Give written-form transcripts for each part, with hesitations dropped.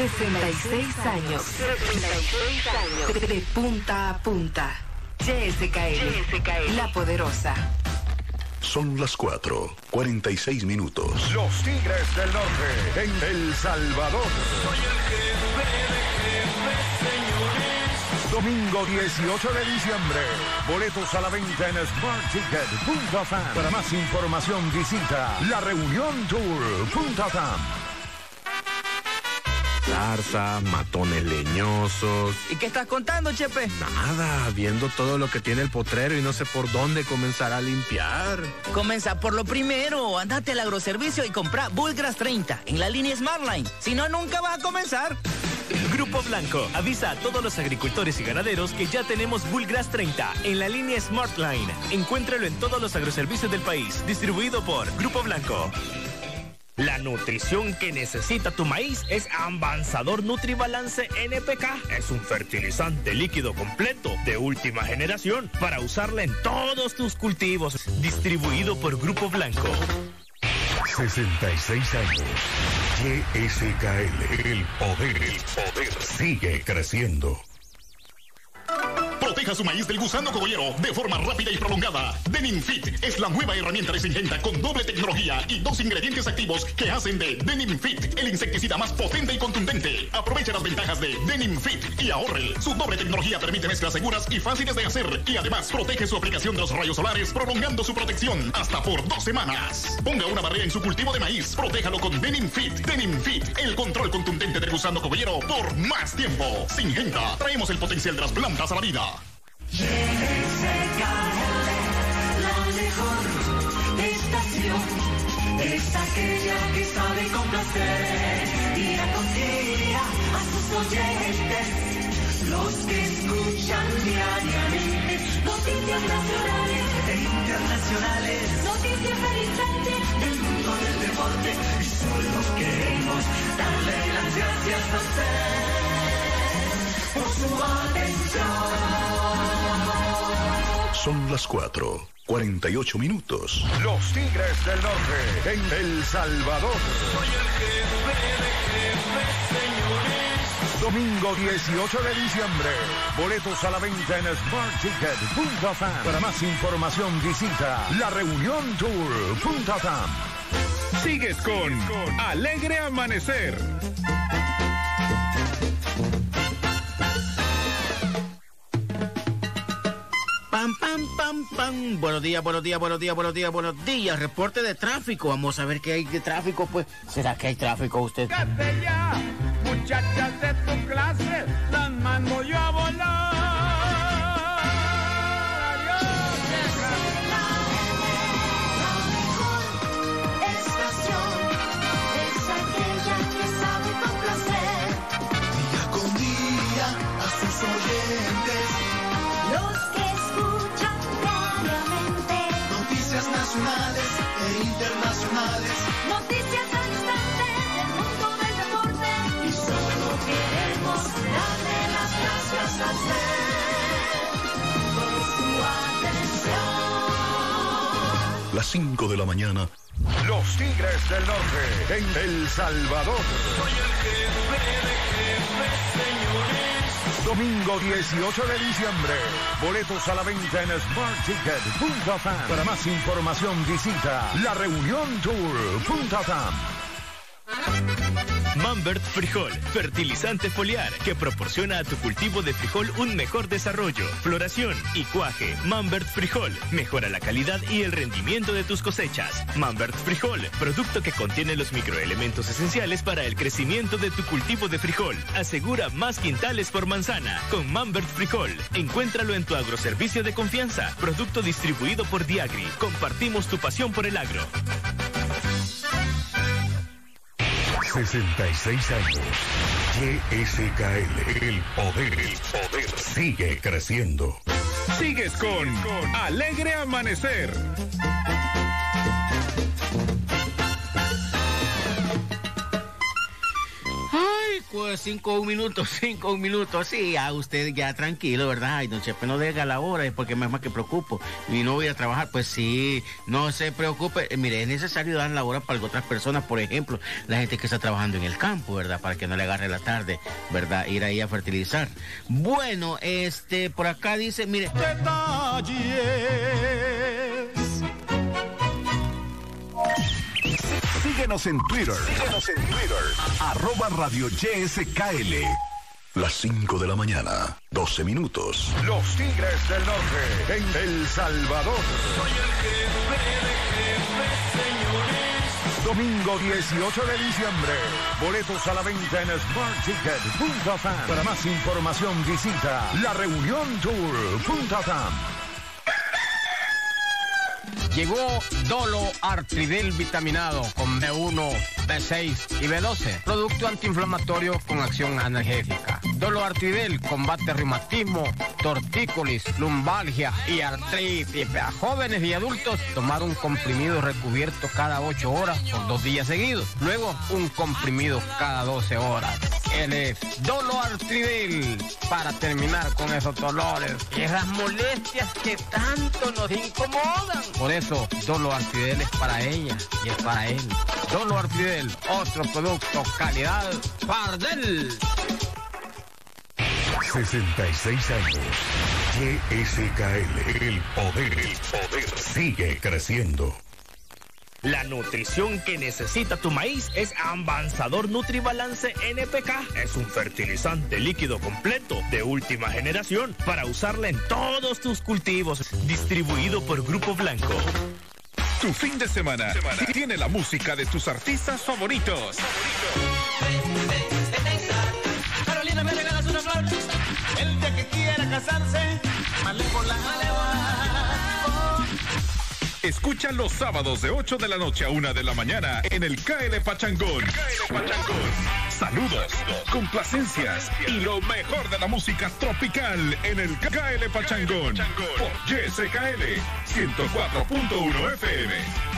66 años. 66 años. De punta a punta. YSKL. La Poderosa. Son las 4:46 minutos. Los Tigres del Norte en El Salvador. Soy el jefe de jefes, señores. Domingo 18 de diciembre. Boletos a la venta en smartticket.com. Para más información visita lareuniontour.com. Zarza, matones leñosos. ¿Y qué estás contando, Chepe? Nada, viendo todo lo que tiene el potrero y no sé por dónde comenzar a limpiar. Comienza por lo primero. Andate al agroservicio y compra Bullgrass 30 en la línea Smartline. Si no, nunca vas a comenzar. Grupo Blanco avisa a todos los agricultores y ganaderos que ya tenemos Bullgrass 30 en la línea Smartline. Encuéntralo en todos los agroservicios del país. Distribuido por Grupo Blanco. La nutrición que necesita tu maíz es Avanzador Nutribalance NPK. Es un fertilizante líquido completo de última generación para usarla en todos tus cultivos. Distribuido por Grupo Blanco. 66 años. YSKL. El poder sigue creciendo. Proteja su maíz del gusano cogollero de forma rápida y prolongada. Denim Fit es la nueva herramienta de Syngenta con doble tecnología y 2 ingredientes activos que hacen de Denim Fit el insecticida más potente y contundente. Aprovecha las ventajas de Denim Fit y ahorre. Su doble tecnología permite mezclas seguras y fáciles de hacer y además protege su aplicación de los rayos solares, prolongando su protección hasta por 2 semanas. Ponga una barrera en su cultivo de maíz. Protéjalo con Denim Fit. Denim Fit, el control contundente del gusano cogollero por más tiempo. Syngenta, traemos el potencial de las plantas a la vida. YSKL, la mejor estación, es aquella que sabe complacer día con día a sus oyentes, los que escuchan diariamente noticias nacionales e internacionales, noticias al instante del mundo del deporte, y solo queremos darle las gracias a usted por su atención. Son las 4:48 minutos. Los Tigres del Norte en El Salvador. Soy el jefe de jefes, señores. Domingo 18 de diciembre. Boletos a la venta en smartticket.com. Para más información visita lareuniontour.com. Sigues con Alegre Amanecer. Pam, pam, pam, pam. Buenos días, buenos días, buenos días, buenos días, buenos días. Reporte de tráfico. Vamos a ver qué hay de tráfico, pues. ¿Será que hay tráfico usted? Fíjate ya, muchachas de tu clase, las mando yo a volar. Adiós, vieja. La mejor estación es aquella que sabe complacer día con día a sus oyentes, los que escuchan diariamente noticias nacionales e internacionales, noticias al instante del mundo del deporte, y solo queremos darle las gracias a usted por su atención. Las 5 de la mañana. Los Tigres del Norte en El Salvador. Soy el jefe de jefes, señores. Domingo 18 de diciembre. Boletos a la venta en smartticket.com. Para más información visita lareuniontour.com. Manbert Frijol, fertilizante foliar que proporciona a tu cultivo de frijol un mejor desarrollo, floración y cuaje. Manbert Frijol mejora la calidad y el rendimiento de tus cosechas. Manbert Frijol, producto que contiene los microelementos esenciales para el crecimiento de tu cultivo de frijol. Asegura más quintales por manzana con Manbert Frijol. Encuéntralo en tu agroservicio de confianza. Producto distribuido por Diagri. Compartimos tu pasión por el agro. 66 años. YSKL. El poder sigue creciendo. Sigues con Alegre Amanecer. Ay, 5 minutos, sí, ya usted ya tranquilo, ¿verdad? Ay, don Chepe, no deja la hora, es porque me más que preocupo y no voy a trabajar. Pues sí, no se preocupe, mire, es necesario dar la hora para otras personas, por ejemplo, la gente que está trabajando en el campo, ¿verdad? Para que no le agarre la tarde, ¿verdad? Ir ahí a fertilizar. Bueno, por acá dice, mire... Síguenos en Twitter. @Radio YSKL. Las 5 de la mañana, 12 minutos. Los Tigres del Norte en El Salvador. Soy el jefe de jefes, señores. Domingo 18 de diciembre. Boletos a la venta en smartticket.com. Para más información visita lareuniontour.com. Llegó Dolo Artridil vitaminado con B1, B6 y B12. Producto antiinflamatorio con acción analgésica. Dolo Artridil combate reumatismo, tortícolis, lumbalgia y artritis. A jóvenes y adultos tomar un comprimido recubierto cada 8 horas por 2 días seguidos. Luego un comprimido cada 12 horas. Él es Dolo Artridil para terminar con esos dolores y esas molestias que tanto nos incomodan. Por eso, Dolo Artridil es para ella y es para él. Dolo Artridil, otro producto, calidad Fardel. 66 años. YSKL. El poder sigue creciendo. La nutrición que necesita tu maíz es Avanzador Nutribalance NPK. Es un fertilizante líquido completo de última generación para usarla en todos tus cultivos. Distribuido por Grupo Blanco. Tu fin de semana tiene la música de tus artistas favoritos. Carolina me regalas una flor. El día que quiera casarse, malévola. Escucha los sábados de 8 de la noche a 1 de la mañana en el KL Pachangón. Saludos, complacencias y lo mejor de la música tropical en el KL Pachangón. Por YSKL 104.1 FM.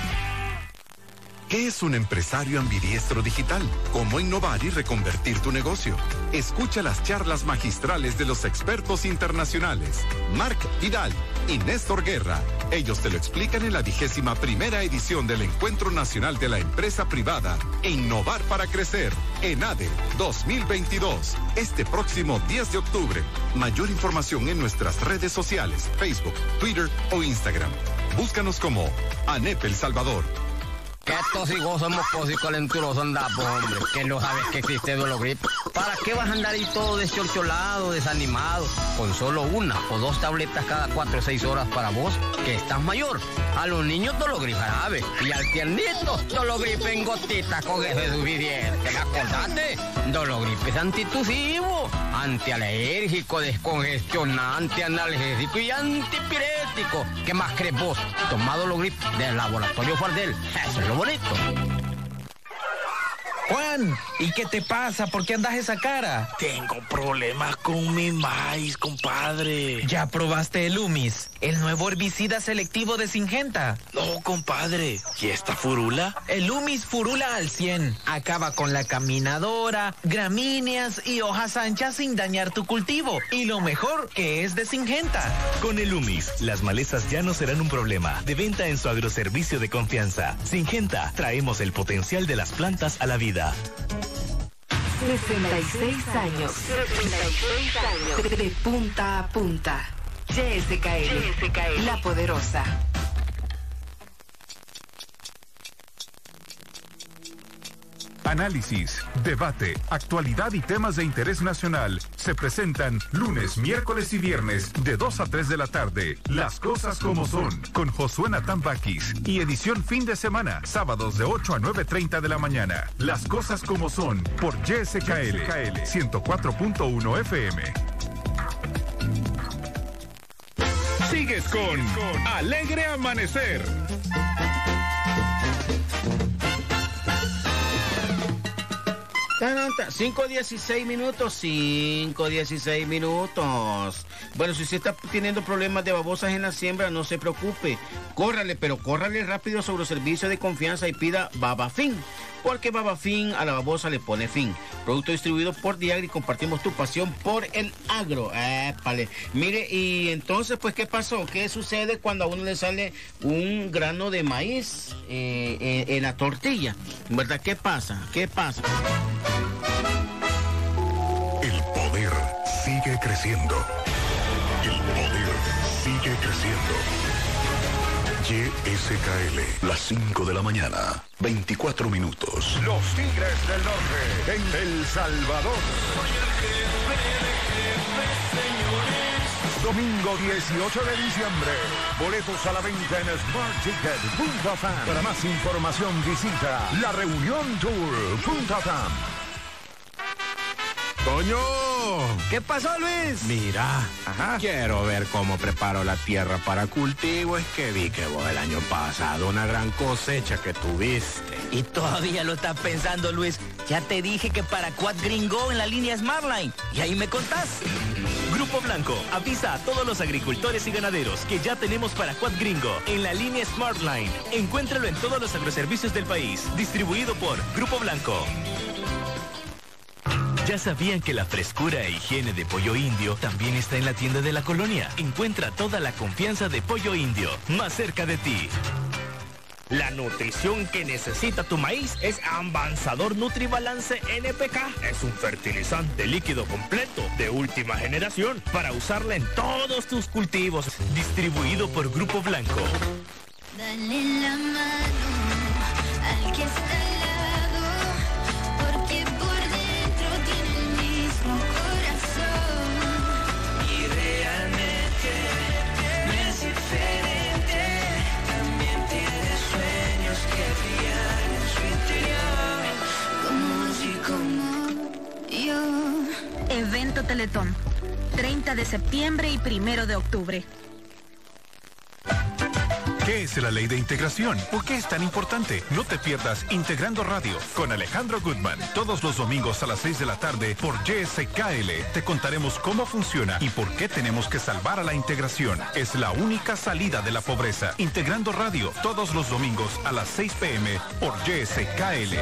¿Qué es un empresario ambidiestro digital? ¿Cómo innovar y reconvertir tu negocio? Escucha las charlas magistrales de los expertos internacionales, Marc Vidal y Néstor Guerra. Ellos te lo explican en la 21ª edición del Encuentro Nacional de la Empresa Privada e Innovar para Crecer, ENADE 2022, este próximo 10 de octubre. Mayor información en nuestras redes sociales, Facebook, Twitter o Instagram. Búscanos como ANEP El Salvador. Que tosigoso, mocoso y calenturoso andamos, hombre. Que no sabes que existe Dologrip. ¿Para qué vas a andar ahí todo deschorcholado, desanimado? Con solo 1 o 2 tabletas cada 4 o 6 horas para vos, que estás mayor. A los niños Dologrip jarabe. Y al tiernito, Dologrip en gotitas con eso es suficiente. Acordate, Dologrip es antitusivo, antialérgico, descongestionante, analgésico y antipirético. ¿Qué más crees vos? Toma Dologrip del laboratorio Fardel. Eso es lo bonito. Juan, ¿y qué te pasa? ¿Por qué andas esa cara? Tengo problemas con mi maíz, compadre. ¿Ya probaste el Humis, el nuevo herbicida selectivo de Syngenta? No, compadre. ¿Y esta furula? El Humis Furula al 100. Acaba con la caminadora, gramíneas y hojas anchas sin dañar tu cultivo. Y lo mejor, que es de Syngenta. Con el Humis, las malezas ya no serán un problema. De venta en su agroservicio de confianza. Syngenta, traemos el potencial de las plantas a la vida. 66 años. 66 años. De punta a punta. YSKL. La Poderosa. Análisis, debate, actualidad y temas de interés nacional se presentan lunes, miércoles y viernes de 2 a 3 de la tarde. Las cosas como son, con Josué Natán Baquis. Y edición fin de semana, sábados de 8 a 9:30 de la mañana. Las cosas como son, por YSKL 104.1 FM. Sigues con Alegre Amanecer. 5:16 minutos. 5:16 minutos. Bueno, si usted está teniendo problemas de babosas en la siembra, no se preocupe. Córrale rápido sobre el servicio de confianza y pida Babafin. Porque Babafin a la babosa le pone fin. Producto distribuido por Diagri. Compartimos tu pasión por el agro. Épale. Mire, y entonces, pues, ¿qué pasó? ¿Qué sucede cuando a uno le sale un grano de maíz en la tortilla? ¿Verdad? ¿Qué pasa? ¿Qué pasa? El poder sigue creciendo. El poder sigue creciendo. YSKL, las 5 de la mañana, 24 minutos. Los Tigres del Norte, en El Salvador. Domingo 18 de diciembre. Boletos a la venta en smartticket.com. Para más información visita lareuniontour.com. ¡Toño! ¿Qué pasó, Luis? Mira, quiero ver cómo preparo la tierra para cultivo. Es que vi que vos el año pasado una gran cosecha que tuviste. Y todavía lo estás pensando, Luis. Ya te dije que para Quad Green Go en la línea Smartline. Y ahí me contás. Grupo Blanco avisa a todos los agricultores y ganaderos que ya tenemos para Quad Gringo en la línea Smartline. Encuéntralo en todos los agroservicios del país. Distribuido por Grupo Blanco. ¿Ya sabían que la frescura e higiene de Pollo Indio también está en la tienda de la colonia? Encuentra toda la confianza de Pollo Indio más cerca de ti. La nutrición que necesita tu maíz es Avanzador Nutribalance NPK. Es un fertilizante líquido completo de última generación para usarla en todos tus cultivos. Distribuido por Grupo Blanco. Dale la mano al que está al lado, porque por dentro tiene el mismo corazón. Y realmente no es diferente. También tiene sueños que brillan en su interior, como si como yo. Evento Teletón, 30 de septiembre y 1 de octubre. ¿Qué es la ley de integración? ¿Por qué es tan importante? No te pierdas Integrando Radio con Alejandro Goodman. Todos los domingos a las 6 de la tarde por YSKL. Te contaremos cómo funciona y por qué tenemos que salvar a la integración. Es la única salida de la pobreza. Integrando Radio todos los domingos a las 6 p.m. por YSKL.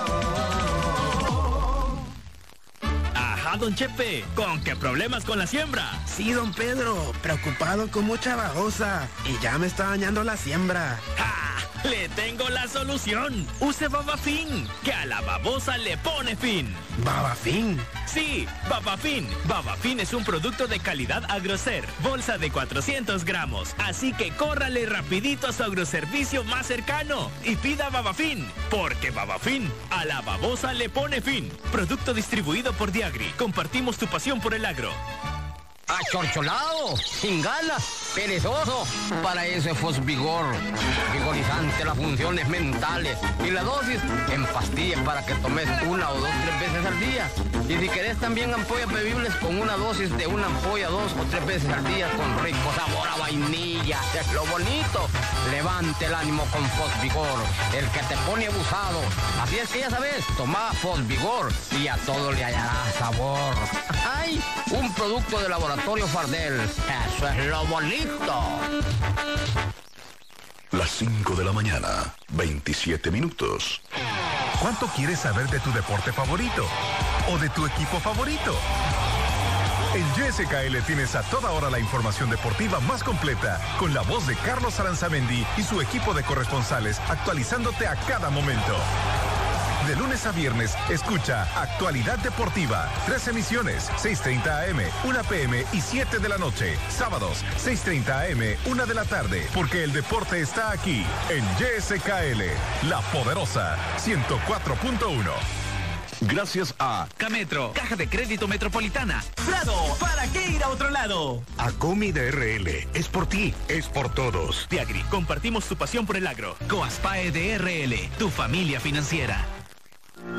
Don Chepe, ¿con qué problemas con la siembra? Sí, don Pedro, preocupado con mucha babosa y ya me está dañando la siembra. ¡Ja! Le tengo la solución. Use Babafin, que a la babosa le pone fin. ¿Babafin? Sí, Babafin. Babafin es un producto de calidad Agrocer, bolsa de 400 gramos. Así que córrale rapidito a su agroservicio más cercano y pida Babafin, porque Babafin a la babosa le pone fin. Producto distribuido por Diagri. Compartimos tu pasión por el agro. Achorcholado, sin ganas, perezoso. Para eso es Fosvigor, vigorizante las funciones mentales. Y la dosis en pastillas para que tomes 1 o 2, 3 veces al día. Y si querés también ampollas bebibles con una dosis de una ampolla 2 o 3 veces al día con rico sabor a vainilla. Es lo bonito. Levante el ánimo con Fosvigor, el que te pone abusado. Así es que ya sabes, toma Fosvigor y a todo le hallará sabor. ¡Ay! Un producto de laboratorio Fardel. Eso es lo bonito. Las 5 de la mañana, 27 minutos. ¿Cuánto quieres saber de tu deporte favorito? ¿O de tu equipo favorito? En YSKL tienes a toda hora la información deportiva más completa, con la voz de Carlos Aranzamendi y su equipo de corresponsales actualizándote a cada momento. De lunes a viernes, escucha Actualidad Deportiva. 3 emisiones, 6:30 AM, 1 PM y 7 de la noche. Sábados, 6:30 AM, 1 de la tarde. Porque el deporte está aquí, en YSKL, La Poderosa, 104.1. Gracias a Cametro, Caja de Crédito Metropolitana. Prado, ¿para qué ir a otro lado? Acomi DRL, es por ti, es por todos. Diagri, compartimos tu pasión por el agro. Coaspae DRL, tu familia financiera.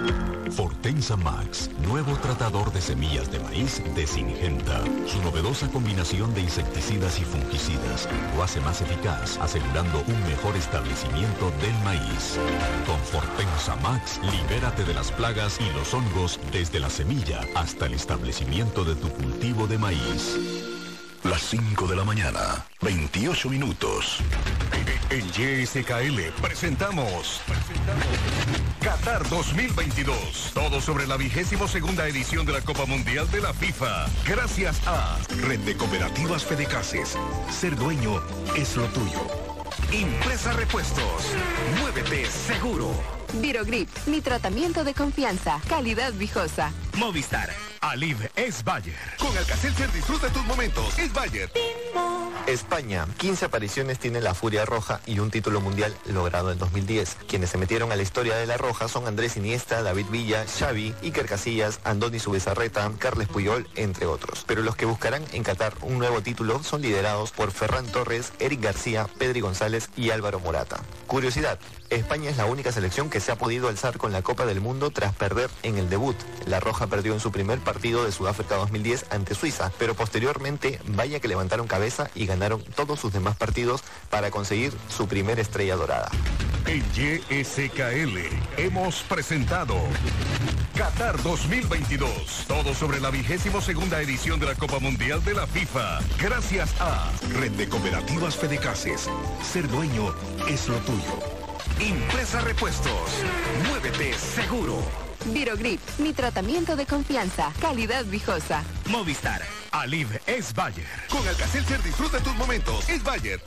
Fortensa Max, nuevo tratador de semillas de maíz de Syngenta. Su novedosa combinación de insecticidas y fungicidas lo hace más eficaz, asegurando un mejor establecimiento del maíz. Con Fortensa Max, libérate de las plagas y los hongos desde la semilla hasta el establecimiento de tu cultivo de maíz. Las 5 de la mañana, 28 minutos. En YSKL presentamos Qatar 2022. Todo sobre la 22ª edición de la Copa Mundial de la FIFA. Gracias a Red de Cooperativas Fedecases. Ser dueño es lo tuyo. Impresa Repuestos. Muévete seguro. Virogrip, mi tratamiento de confianza. Calidad Viejosa. Movistar. Aliv es Bayer. Con Alka-Seltzer disfruta tus momentos. Es Bayer. España, 15 apariciones tiene la Furia Roja y un título mundial logrado en 2010. Quienes se metieron a la historia de la Roja son Andrés Iniesta, David Villa, Xavi, Iker Casillas, Andoni Zubizarreta, Carles Puyol, entre otros. Pero los que buscarán en Qatar un nuevo título son liderados por Ferran Torres, Eric García, Pedri González y Álvaro Morata. Curiosidad, España es la única selección que se ha podido alzar con la Copa del Mundo tras perder en el debut. La Roja perdió en su primer partido de Sudáfrica 2010 ante Suiza, pero posteriormente vaya que levantaron cabeza y ganaron todos sus demás partidos para conseguir su primera estrella dorada. En YSKL hemos presentado Qatar 2022. Todo sobre la 22ª edición de la Copa Mundial de la FIFA. Gracias a Red de Cooperativas Fedecases. Ser dueño es lo tuyo. Impresa Repuestos. Muévete seguro. Virogrip, mi tratamiento de confianza. Calidad Viejosa. Movistar. Aliv es Bayer. Con Alka-Seltzer disfruta tus momentos. Es Bayer.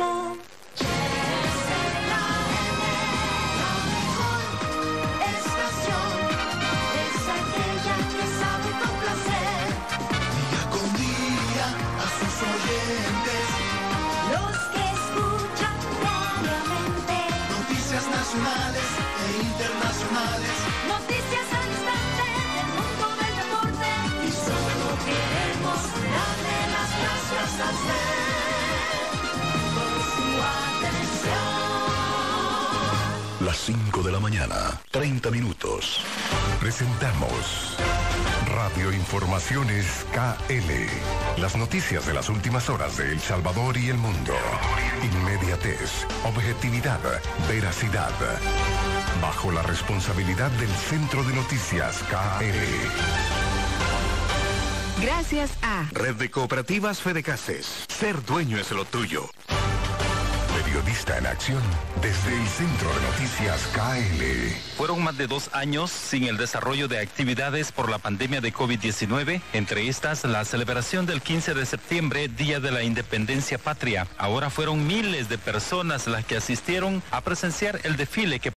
Nacionales e internacionales. Noticias al instante del mundo del deporte. Y solo queremos darle las gracias a usted por su atención. Las 5 de la mañana, 30 minutos. Presentamos Radio Informaciones KL. Las noticias de las últimas horas de El Salvador y el mundo. Inmediatez, objetividad, veracidad. Bajo la responsabilidad del Centro de Noticias KL. Gracias a Red de Cooperativas Fedecases. Ser dueño es lo tuyo. Periodista en acción desde el Centro de Noticias KL. Fueron más de 2 años sin el desarrollo de actividades por la pandemia de COVID-19, entre estas la celebración del 15 de septiembre, Día de la Independencia Patria. Ahora fueron miles de personas las que asistieron a presenciar el desfile que